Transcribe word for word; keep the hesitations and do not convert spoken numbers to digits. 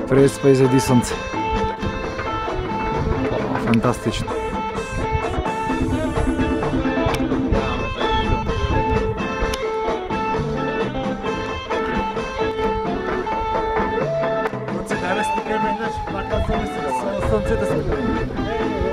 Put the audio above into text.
Привет, Space Descent. Фантастично. Оце зараз таке мене, так на сонці, сонце до